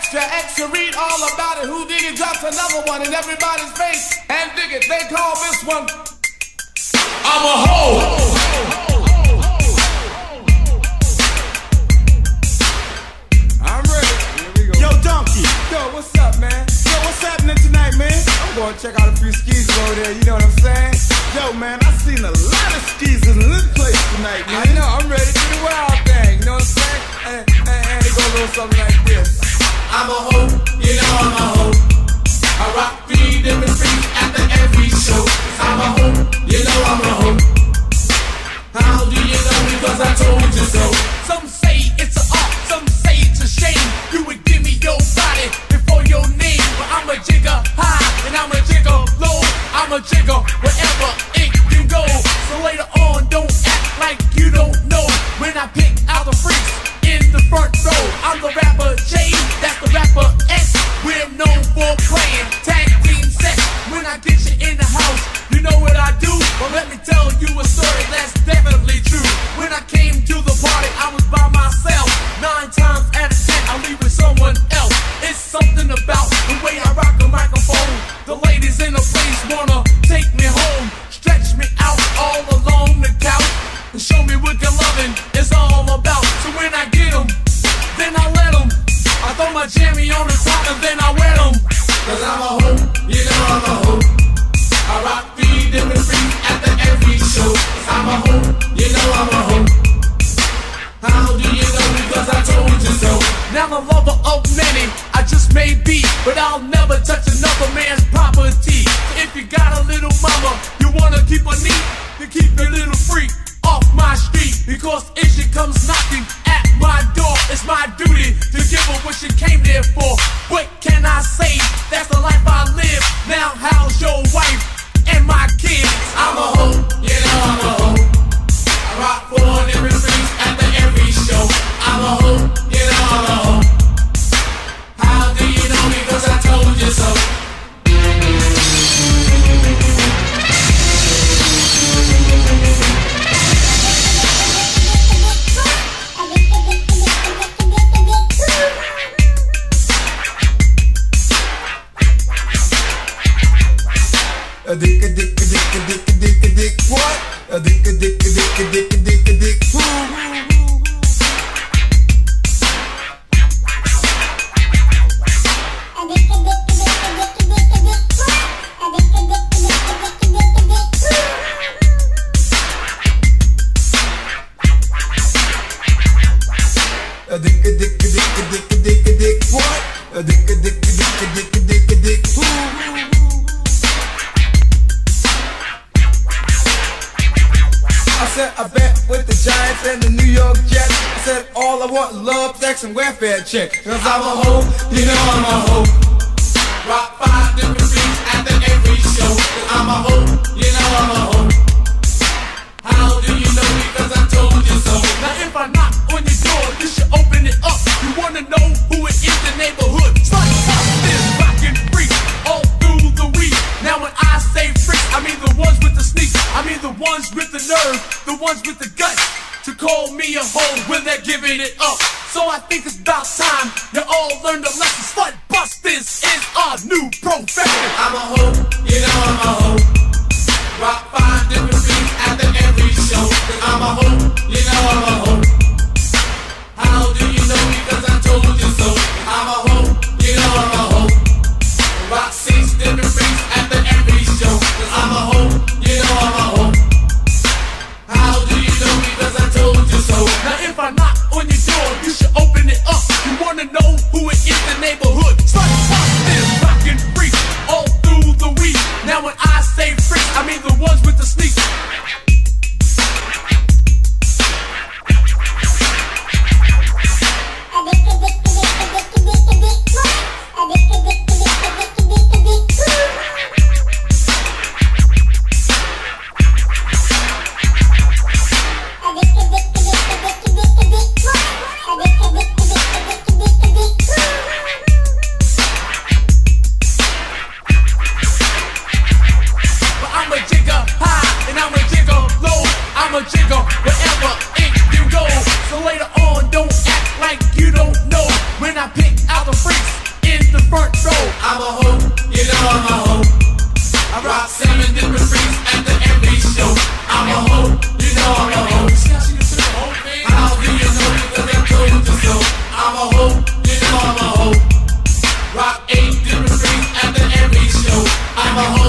extra, extra, read all about it. Who dig it drops another one in everybody's face. And dig it, they call this one I'm a hoe. I'm ready. Here we go. Yo, Donkey. Yo, what's up, man? Yo, what's happening tonight, man? I'm going to check out a few skeezers over there, you know what I'm saying? Yo, man, I seen a lot of skeezers in this place tonight, man. I know, I'm ready to do the wild thing, you know what I'm saying? And it goes a little something like this. I'm a hoe, you know I'm a hoe. I rock 3 different streets after every show. I'm a hoe, you know I'm a hoe. How do you know? Because I told you so. Some say it's an art, some say it's a shame. You would give me your body before your name. But I'm a jigger high and I'm a jigger low. I'm a jigger wherever it can go. So later on, don't act like you don't know. When I pick out the freaks in the front row, I'm the rapper J, that's the rapper X. We're known for playing tag team sex. When I get you in the house, you know what I do. Well, let me tell you a story that's definitely true. When I came to the party, I was by myself. 9 times out of 10, I leave with someone else. It's something about the way I rock the microphone. The ladies in the place wanna take me home, stretch me out all along the couch, and show me what their loving is all about. So when I get them, then I let them. I throw my jammy on the top and then I wet them. Cause I'm a hoe, you know I'm a hoe. I rock 3 different freaks after every show. I'm a hoe, you know I'm a hoe. How do you know? Because I told you so. Now I'm a lover of many, I just may be, but I'll never touch another man's property. So if you got a little mama, you wanna keep her neat, then keep your little freak off my street. Because if she comes knocking at my door, it's my duty to give her what she came there for. What can I say? That's the life I live. Now how's your wife and my kids? I'm a hoe, you know I'm a hoe. I rock 4 different streets after every show. I'm a hoe, you know I'm a hoe. How do you know? Because I told you so. A dick, a dick, a dick, a dick, a dick, a dick, what? A dick, a dick, a dick, a dick, a dick, a dick, who? A dick, a dick, a dick, a dick, a dick, a dick, what? A dick, a dick, a dick, a dick, a dick, a dick, who? I said I bet with the Giants and the New York Jets. I said all I want is love, sex, and welfare check. Cause I'm a hoe, you know I'm a hoe. Rock 5 different streets after every show. I'm a hoe, you know I'm a hoe. How do you know? Because I told you so. Now if I knock on your door, you should open it up. You wanna know who it is, the neighborhood. Start this rockin' freak all through the week. Now when I say freak, I mean the ones with the sneaks. I mean the ones with the nerve, the ones with the guts to call me a hoe when they're giving it up. So I think it's about time you all learn the lesson. Slut busters is our new profession. I'm a hoe, you know I'm a hoe. Rock 5 different streets after every show. I'm a hoe, you know I'm a hoe. How do you know? Because I told you so. I'm a hoe, you know I'm a hoe. Rock 6 different streets after every show. I'm a hoe, you know I'm a hoe. How do you know? Because I told you so. Now if I knock on your door, you should open it up. You wanna know who it is, the neighborhood. Start this rockin' freak all through you know I'm a hoe. I rock 7 different freaks after every show. I'm a hoe, you know I'm a hoe. How do you know? Because I told you so. I'm a hoe, you know I'm a hoe. Rock 8 different freaks after every show. I'm a hoe.